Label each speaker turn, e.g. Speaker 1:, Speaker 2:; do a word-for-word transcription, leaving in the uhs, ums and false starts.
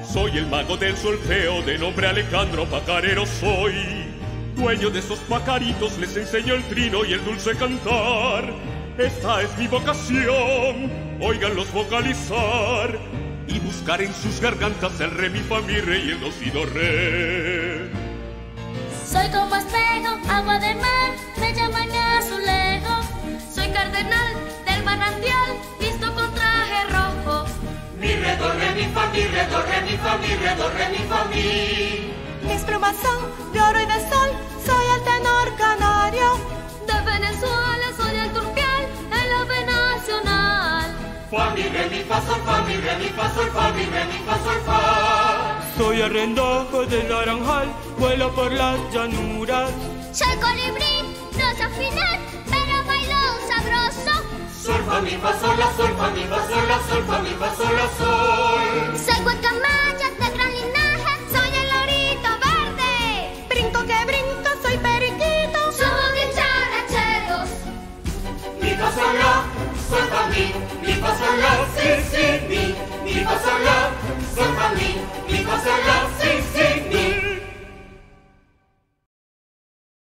Speaker 1: Soy el mago del solfeo, de nombre Alejandro Pacarero soy. Dueño de esos pacaritos, les enseño el trino y el dulce cantar. Esta es mi vocación, óiganlos vocalizar y buscar en sus gargantas el re, mi, fa, mi, re y el do, si, do, re.
Speaker 2: Soy como espejo, agua de mar, me llaman azulejo. Soy cardenal del manantial, visto con traje rojo.
Speaker 3: Mi, re, do, re, mi, fa, mi, re, do, re, mi, fa, mi, re, do, re, mi, fa, mi.
Speaker 4: Mis plumas son de oro y de sol, soy el tenor canario.
Speaker 2: De Venezuela soy el turpial, el ave nacional.
Speaker 3: Fa, mi, re, mi, fa, sol, fa, mi, re, mi, fa, sol, fa, mi, re, mi, fa, sol, fa.
Speaker 5: Soy el rendojo del naranjal, vuelo por las llanuras.
Speaker 2: Soy colibrí, no sé afinar, pero bailo sabroso.
Speaker 3: Sol, fa, mi, fa, sol, la, sol, fa, mi, fa, sol, la, sol, fa, mi, fa, sol, la, sol.
Speaker 2: Soy guacamaya de gran linaje, soy el lorito verde.
Speaker 4: Brinco que brinco, soy periquito.
Speaker 2: Somos dicharacheros.
Speaker 3: Mi, fa, sol, la, sol, fa, mi, mi, fa, sol, la, si, si, mi, mi, fa, sol,